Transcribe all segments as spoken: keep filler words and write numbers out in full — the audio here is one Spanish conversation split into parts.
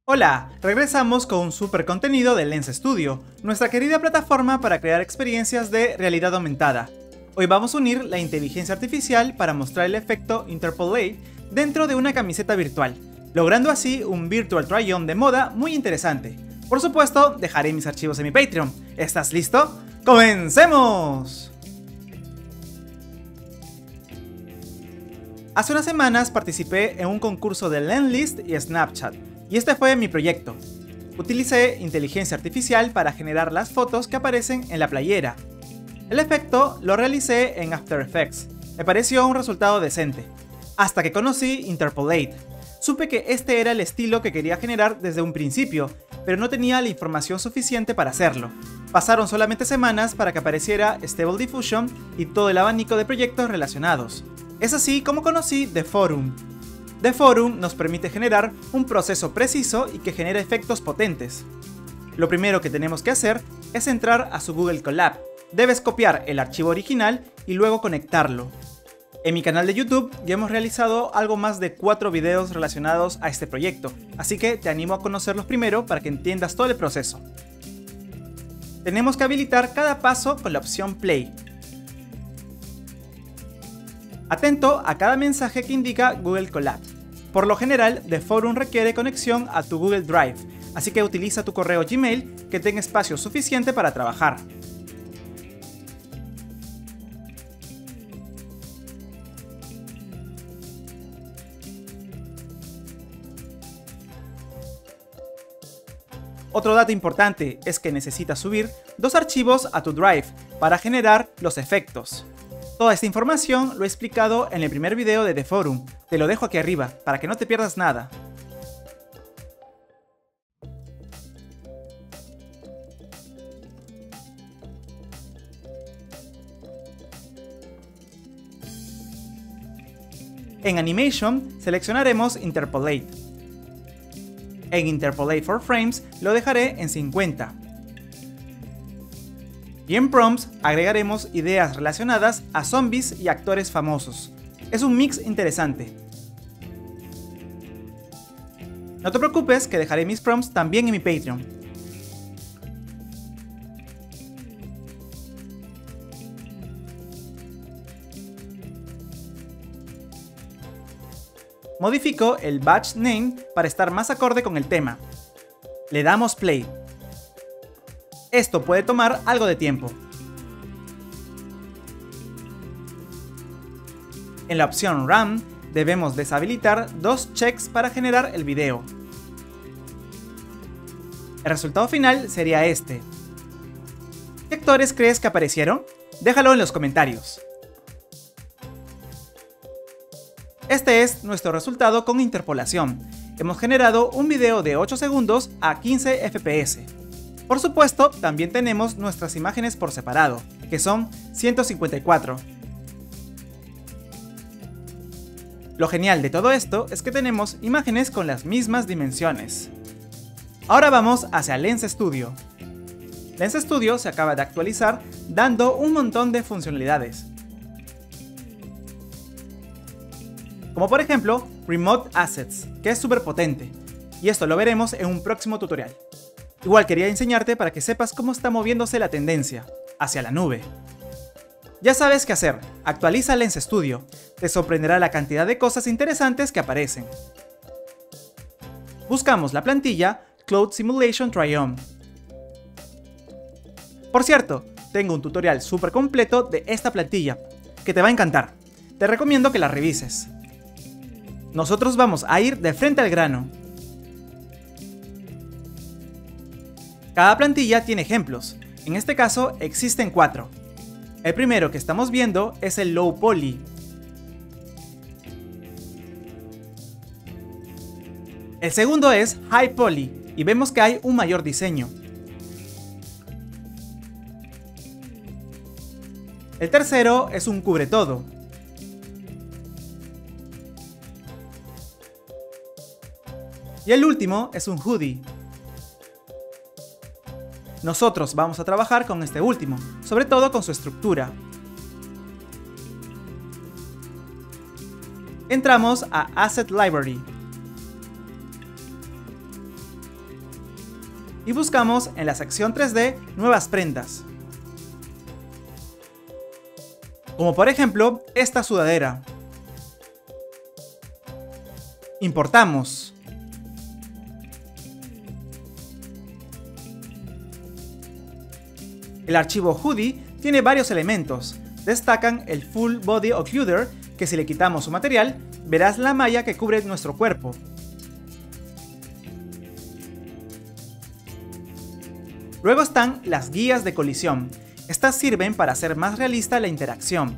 Hola, regresamos con un super contenido de Lens Studio, nuestra querida plataforma para crear experiencias de realidad aumentada. Hoy vamos a unir la inteligencia artificial para mostrar el efecto Interpolate dentro de una camiseta virtual, logrando así un Virtual Try-On de moda muy interesante. Por supuesto, dejaré mis archivos en mi Patreon. ¿Estás listo? ¡Comencemos! Hace unas semanas participé en un concurso de Lenslist y Snapchat, y este fue mi proyecto. Utilicé inteligencia artificial para generar las fotos que aparecen en la playera. El efecto lo realicé en After Effects. Me pareció un resultado decente, hasta que conocí Interpolate. Supe que este era el estilo que quería generar desde un principio, pero no tenía la información suficiente para hacerlo. Pasaron solamente semanas para que apareciera Stable Diffusion y todo el abanico de proyectos relacionados. Es así como conocí The Forum. The Forum nos permite generar un proceso preciso y que genera efectos potentes. Lo primero que tenemos que hacer es entrar a su Google Colab. Debes copiar el archivo original y luego conectarlo. En mi canal de YouTube ya hemos realizado algo más de cuatro videos relacionados a este proyecto, así que te animo a conocerlos primero para que entiendas todo el proceso. Tenemos que habilitar cada paso con la opción Play. Atento a cada mensaje que indica Google Colab. Por lo general, The Forum requiere conexión a tu Google Drive, así que utiliza tu correo Gmail que tenga espacio suficiente para trabajar. Otro dato importante es que necesitas subir dos archivos a tu Drive para generar los efectos. Toda esta información lo he explicado en el primer video de The Forum, te lo dejo aquí arriba para que no te pierdas nada. En Animation seleccionaremos Interpolate. En Interpolate for Frames lo dejaré en cincuenta. Y en Prompts agregaremos ideas relacionadas a zombies y actores famosos. Es un mix interesante. No te preocupes que dejaré mis prompts también en mi Patreon. Modifico el batch name para estar más acorde con el tema. Le damos play. Esto puede tomar algo de tiempo. En la opción Run debemos deshabilitar dos checks para generar el video. El resultado final sería este. ¿Qué actores crees que aparecieron? Déjalo en los comentarios. Este es nuestro resultado con interpolación. Hemos generado un video de ocho segundos a quince F P S. Por supuesto, también tenemos nuestras imágenes por separado, que son ciento cincuenta y cuatro. Lo genial de todo esto es que tenemos imágenes con las mismas dimensiones. Ahora vamos hacia Lens Studio. Lens Studio se acaba de actualizar dando un montón de funcionalidades. Como por ejemplo, Remote Assets, que es súper potente. Y esto lo veremos en un próximo tutorial. Igual quería enseñarte para que sepas cómo está moviéndose la tendencia, hacia la nube. Ya sabes qué hacer, actualiza Lens Studio, te sorprenderá la cantidad de cosas interesantes que aparecen. Buscamos la plantilla Cloud Simulation Try-On. Por cierto, tengo un tutorial súper completo de esta plantilla, que te va a encantar. Te recomiendo que la revises. Nosotros vamos a ir de frente al grano. Cada plantilla tiene ejemplos, en este caso existen cuatro. El primero que estamos viendo es el Low Poly. El segundo es High Poly y vemos que hay un mayor diseño. El tercero es un cubre todo. Y el último es un hoodie. Nosotros vamos a trabajar con este último, sobre todo con su estructura. Entramos a Asset Library. y buscamos en la sección tres D nuevas prendas. Como por ejemplo esta sudadera. Importamos. El archivo hoodie tiene varios elementos. Destacan el Full Body Occluder, que si le quitamos su material, verás la malla que cubre nuestro cuerpo. Luego están las guías de colisión. Estas sirven para hacer más realista la interacción.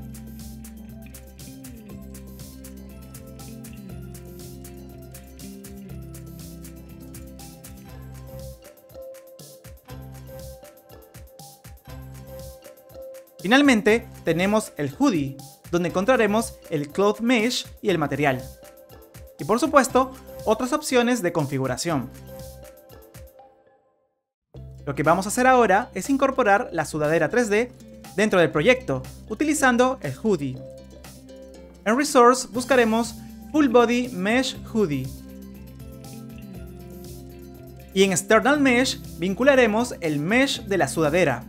Finalmente, tenemos el hoodie, donde encontraremos el cloth mesh y el material. Y por supuesto, otras opciones de configuración. Lo que vamos a hacer ahora es incorporar la sudadera tres D dentro del proyecto, utilizando el hoodie. En Resource buscaremos Full Body Mesh Hoodie. Y en External Mesh vincularemos el mesh de la sudadera.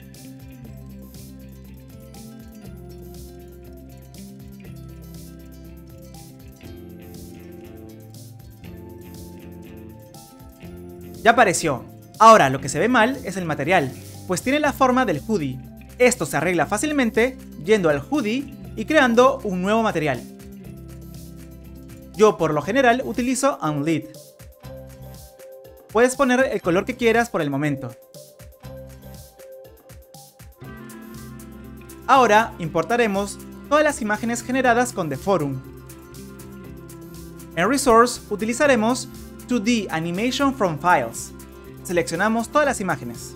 Ya apareció. Ahora lo que se ve mal es el material, pues tiene la forma del hoodie. Esto se arregla fácilmente yendo al hoodie y creando un nuevo material. Yo por lo general utilizo Unlit. Puedes poner el color que quieras por el momento. Ahora importaremos todas las imágenes generadas con The Forum. En Resource utilizaremos dos D Animation from Files. Seleccionamos todas las imágenes.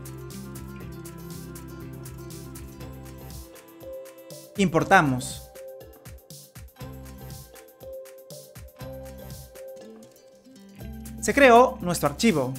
Importamos. Se creó nuestro archivo.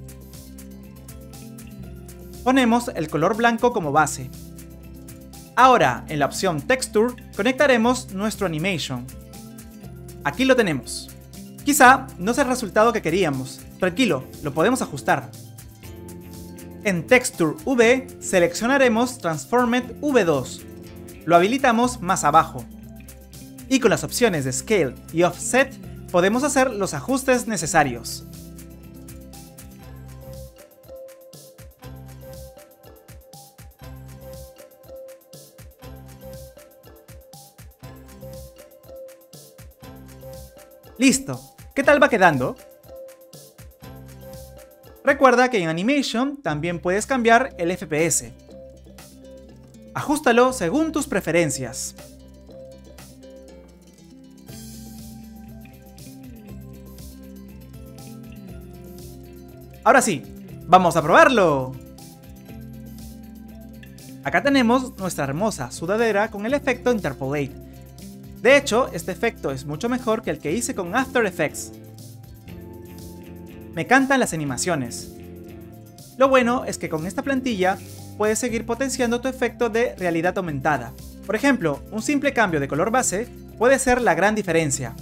Ponemos el color blanco como base. Ahora, en la opción Texture, conectaremos nuestro Animation. Aquí lo tenemos. Quizá no sea el resultado que queríamos. Tranquilo, lo podemos ajustar. En Texture V seleccionaremos Transformed V dos. Lo habilitamos más abajo. Y con las opciones de Scale y Offset podemos hacer los ajustes necesarios. Listo. ¿Qué tal va quedando? Recuerda que en Animation también puedes cambiar el F P S. Ajústalo según tus preferencias. Ahora sí, ¡vamos a probarlo! Acá tenemos nuestra hermosa sudadera con el efecto Interpolate. De hecho, este efecto es mucho mejor que el que hice con After Effects. Me encantan las animaciones. Lo bueno es que con esta plantilla puedes seguir potenciando tu efecto de realidad aumentada. Por ejemplo, un simple cambio de color base puede ser la gran diferencia.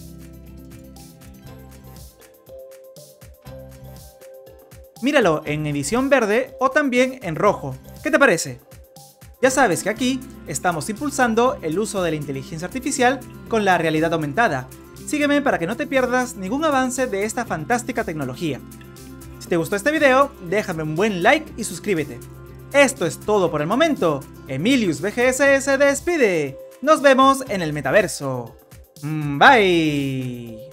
Míralo en edición verde o también en rojo. ¿Qué te parece? Ya sabes que aquí estamos impulsando el uso de la inteligencia artificial con la realidad aumentada. Sígueme para que no te pierdas ningún avance de esta fantástica tecnología. Si te gustó este video, déjame un buen like y suscríbete. Esto es todo por el momento. Emilius V G S se despide. Nos vemos en el metaverso. Bye.